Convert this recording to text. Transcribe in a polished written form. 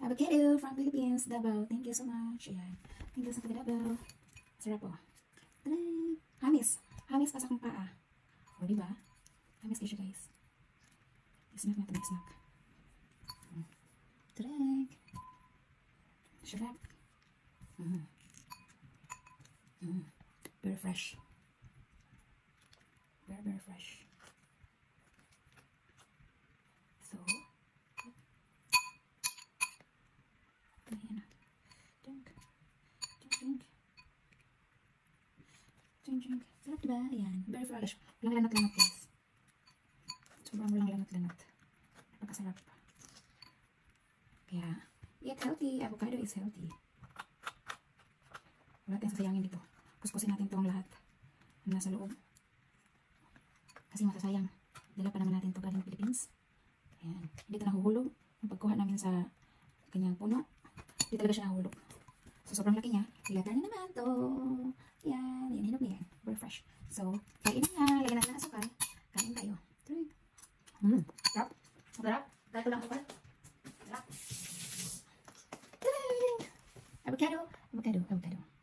Avocado from Philippines, Davao. Thank you so much. Ayan. Thank you sa taga Davao. Sarap po. Hamis. Hamis pa sa akong paa. O, diba? Hamis kayo siya, guys. Snack natin, snack. Drink. Sarap. Very fresh. Very fresh. So, ayan. Drink. Sarap diba? Ayan. Very fresh. Walang lanat-lanat, guys. Sobrang walang lanat-lanat. Napakasarap. Kaya, eat healthy. Avocado is healthy. Wala tayong sasayangin dito. Kuskusin natin itong lahat na nasa loob. Kasi masasayang. Dala pa naman natin ito galing Philippines. Ayan. Dito nahuhulog. Ang pagkuha namin sa kanyang puno. Dito talaga siya nahuhulog. So, sobrang laki niya. Ilatan na naman to. Yan. Yan, hinog na yan. Very fresh. So, kain na. Lagyan natin ng asukal. Kain tayo. Drink. Sarap. Sarap. Dahil ko lang asukal. Sarap. Avocado.